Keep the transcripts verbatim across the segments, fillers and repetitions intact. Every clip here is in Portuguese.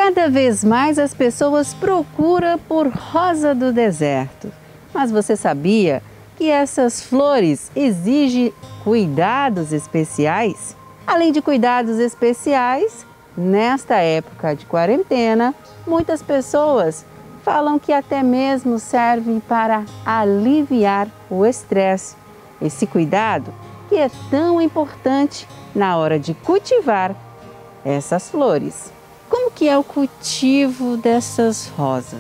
Cada vez mais as pessoas procuram por rosa do deserto. Mas você sabia que essas flores exigem cuidados especiais? Além de cuidados especiais, nesta época de quarentena, muitas pessoas falam que até mesmo servem para aliviar o estresse. Esse cuidado que é tão importante na hora de cultivar essas flores. Como que é o cultivo dessas rosas?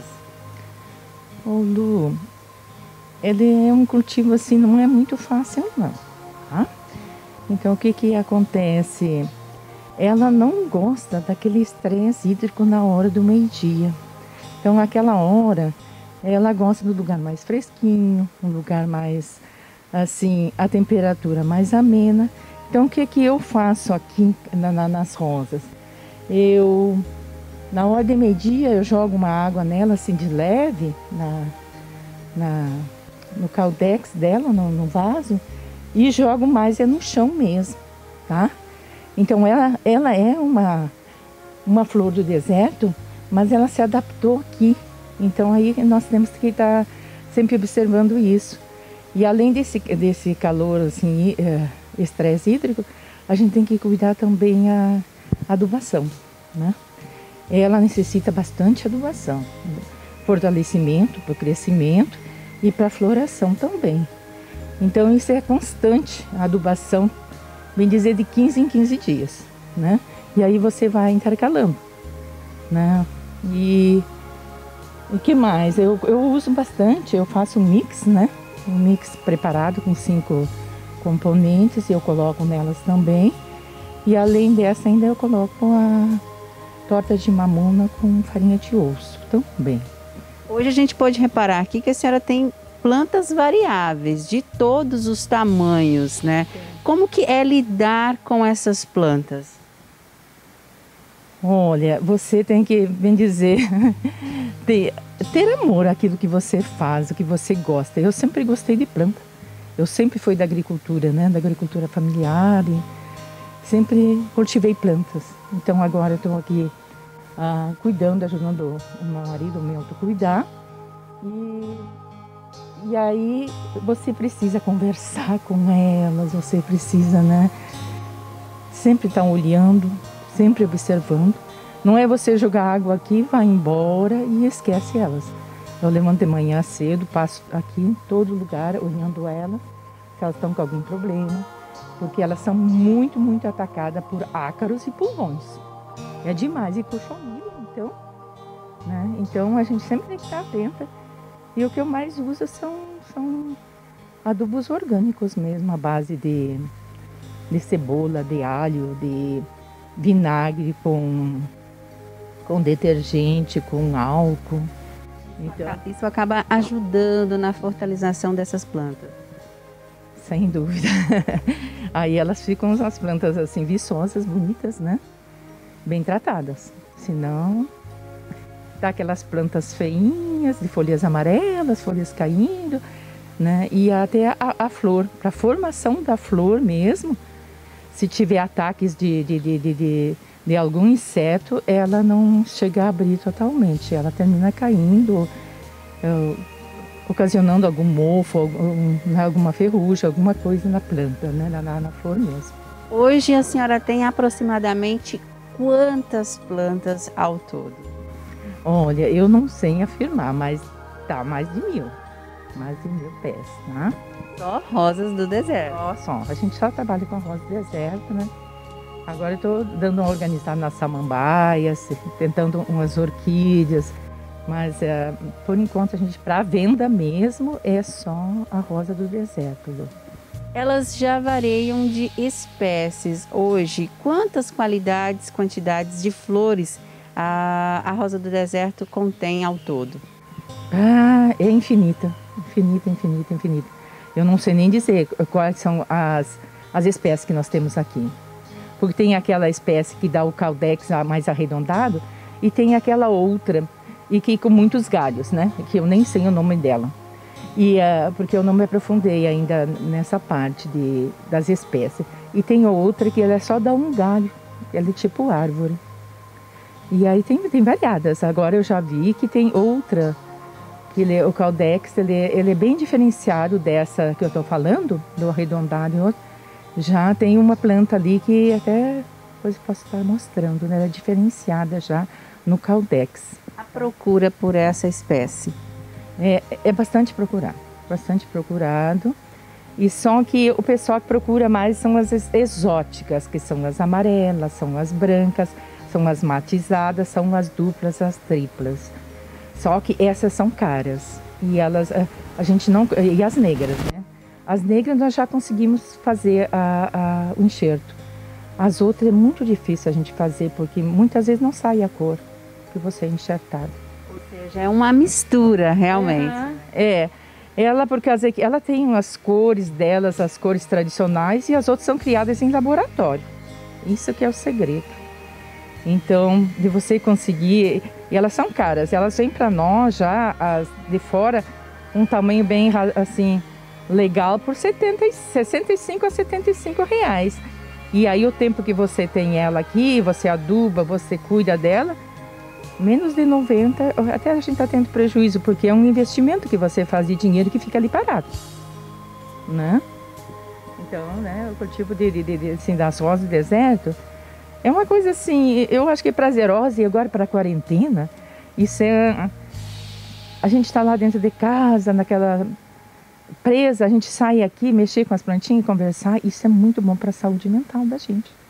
Ô Lu, ele é um cultivo assim, não é muito fácil não, tá? Então o que que acontece? Ela não gosta daquele estresse hídrico na hora do meio-dia. Então naquela hora, ela gosta do lugar mais fresquinho, um lugar mais, assim, a temperatura mais amena. Então o que que eu faço aqui na, na, nas rosas? Eu, na hora de meio-dia, eu jogo uma água nela, assim, de leve, na, na, no caldex dela, no, no vaso, e jogo mais é no chão mesmo, tá? Então, ela, ela é uma, uma flor do deserto, mas ela se adaptou aqui. Então, aí nós temos que estar sempre observando isso. E além desse, desse calor, assim, estresse hídrico, a gente tem que cuidar também a adubação, né? Ela necessita bastante adubação, fortalecimento para o crescimento e para a floração também. Então isso é constante, a adubação, bem dizer, de quinze em quinze dias, né? E aí você vai intercalando, né? E o que mais? Eu, eu uso bastante, eu faço um mix, né? Um mix preparado com cinco componentes, eu coloco nelas também. E além dessa ainda eu coloco a torta de mamona com farinha de osso também. Hoje a gente pode reparar aqui que a senhora tem plantas variáveis, de todos os tamanhos, né? Como que é lidar com essas plantas? Olha, você tem que, bem dizer, ter, ter amor àquilo que você faz, o que você gosta. Eu sempre gostei de planta. Eu sempre fui da agricultura, né? Da agricultura familiar e sempre cultivei plantas. Então agora eu estou aqui ah, cuidando, ajudando o meu marido, o meu a cuidar. E, e aí você precisa conversar com elas, você precisa, né? Sempre estar olhando, sempre observando. Não é você jogar água aqui, vai embora e esquece elas. Eu levanto de manhã cedo, passo aqui em todo lugar olhando elas, se elas estão com algum problema. Porque elas são muito, muito atacadas por ácaros e pulgões. É demais, e cochonilha, então, né? Então a gente sempre tem que estar atenta. E o que eu mais uso são, são adubos orgânicos mesmo, à base de, de cebola, de alho, de vinagre com, com detergente, com álcool. Então, isso acaba ajudando na fortalização dessas plantas. Sem dúvida. Aí elas ficam as plantas assim viçosas, bonitas, né? Bem tratadas. Senão, tá aquelas plantas feinhas, de folhas amarelas, folhas caindo, né? E até a, a flor, para a formação da flor mesmo, se tiver ataques de, de, de, de, de, de algum inseto, ela não chega a abrir totalmente, ela termina caindo, eu, ocasionando algum mofo, algum, alguma ferrugem, alguma coisa na planta, né? na, na flor mesmo. Hoje a senhora tem aproximadamente quantas plantas ao todo? Olha, eu não sei afirmar, mas tá mais de mil, mais de mil pés, tá? Só rosas do deserto? Só, só. A gente só trabalha com rosa do deserto, né? Agora eu tô dando uma organizada nas samambaias, tentando umas orquídeas. Mas, é, por enquanto, a gente, para venda mesmo, é só a rosa do deserto. Lu. Elas já variam de espécies. Hoje, quantas qualidades, quantidades de flores a, a rosa do deserto contém ao todo? Ah, é infinita. Infinita, infinita, infinita. Eu não sei nem dizer quais são as, as espécies que nós temos aqui. Porque tem aquela espécie que dá o caldex mais arredondado e tem aquela outra e que com muitos galhos, né? Que eu nem sei o nome dela. E, uh, porque eu não me aprofundei ainda nessa parte de, das espécies. E tem outra que ela só dá um galho, ela é tipo árvore. E aí tem, tem variadas. Agora eu já vi que tem outra, que ele, o Caldex, ele, ele é bem diferenciado dessa que eu estou falando, do arredondado e outro. Já tem uma planta ali que até depois eu posso estar mostrando, né? Ela é diferenciada já no Caldex. A procura por essa espécie? É, é bastante procurado, bastante procurado. E só que o pessoal que procura mais são as exóticas, que são as amarelas, são as brancas, são as matizadas, são as duplas, as triplas. Só que essas são caras e elas a, a gente não e as negras, né? As negras nós já conseguimos fazer a, a, o enxerto. As outras é muito difícil a gente fazer porque muitas vezes não sai a cor que você é enxertado. Ou seja, é uma mistura realmente. Uhum. É. Ela, porque ela tem as cores delas, as cores tradicionais, e as outras são criadas em laboratório. Isso que é o segredo. Então, de você conseguir... E elas são caras, elas vêm para nós já, as de fora, um tamanho bem, assim, legal, por setenta, sessenta e cinco a setenta e cinco reais. E aí o tempo que você tem ela aqui, você aduba, você cuida dela, menos de noventa, até a gente está tendo prejuízo, porque é um investimento que você faz de dinheiro que fica ali parado, né? Então, né, o cultivo de, de, de, assim, das rosas do deserto é uma coisa assim, eu acho que é prazerosa, e agora para a quarentena, isso é... A gente está lá dentro de casa, naquela presa, a gente sai aqui, mexer com as plantinhas, conversar, isso é muito bom para a saúde mental da gente.